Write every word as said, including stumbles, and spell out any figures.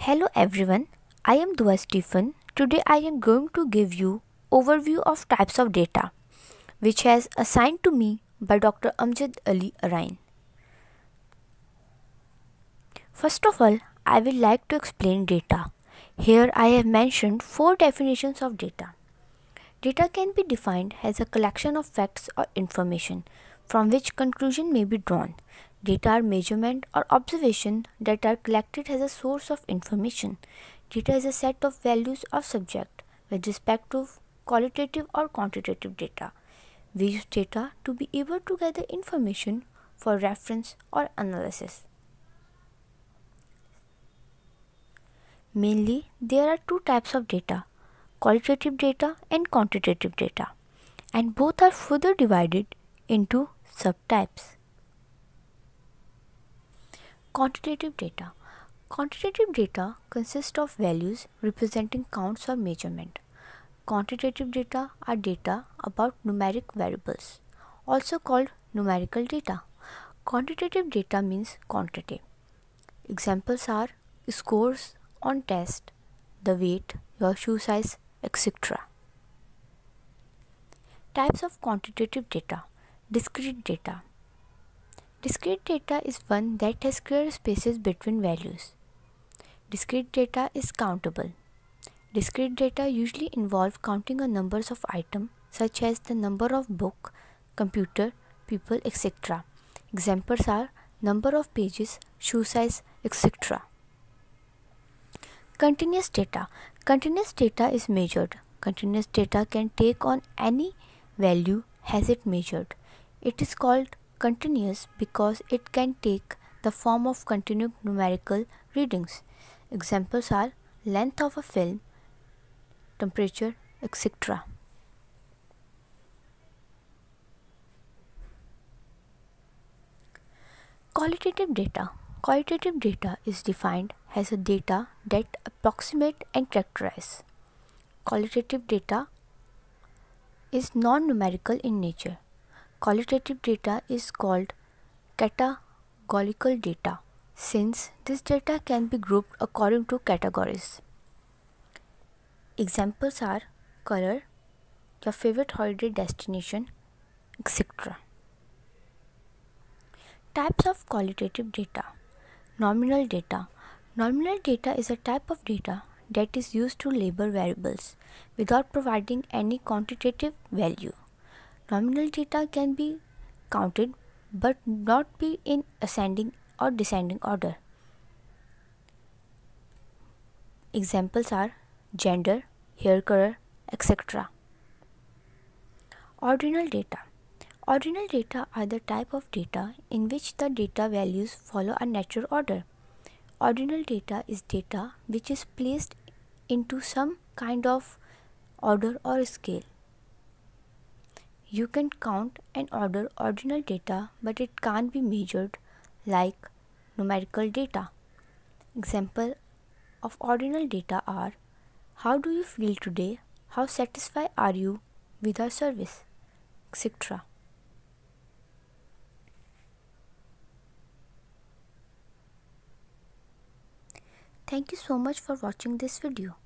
Hello everyone, I am Duwa Stephen. Today I am going to give you overview of types of data which has assigned to me by Doctor Amjad Ali Arain. First of all, I will like to explain data. Here I have mentioned four definitions of data. Data can be defined as a collection of facts or information from which conclusion may be drawn. Data are measurement or observation that are collected as a source of information. Data is a set of values or subject with respect to qualitative or quantitative data. We use data to be able to gather information for reference or analysis. Mainly, there are two types of data, qualitative data and quantitative data, and both are further divided into subtypes. Quantitative data. Quantitative data consists of values representing counts or measurement. Quantitative data are data about numeric variables, also called numerical data. Quantitative data means quantity. Examples are scores on test, the weight, your shoe size, et cetera. Types of quantitative data. Discrete data. Discrete data is one that has clear spaces between values. Discrete data is countable. Discrete data usually involve counting a numbers of items such as the number of book, computer, people, et cetera. Examples are number of pages, shoe size, et cetera. Continuous data. Continuous data is measured. Continuous data can take on any value as it measured. It is called continuous because it can take the form of continued numerical readings. Examples are length of a film, temperature, et cetera. Qualitative data. Qualitative data is defined as a data that approximate and characterize. Qualitative data is non-numerical in nature. Qualitative data is called categorical data since this data can be grouped according to categories. Examples are color, your favorite holiday destination, et cetera. Types of qualitative data. Nominal data. Nominal data is a type of data that is used to label variables without providing any quantitative value. Nominal data can be counted but not be in ascending or descending order. Examples are gender, hair color, et cetera. Ordinal data. Ordinal data are the type of data in which the data values follow a natural order. Ordinal data is data which is placed into some kind of order or scale. You can count and order ordinal data, but it can't be measured like numerical data. Example of ordinal data are how do you feel today, how satisfied are you with our service, et cetera. Thank you so much for watching this video.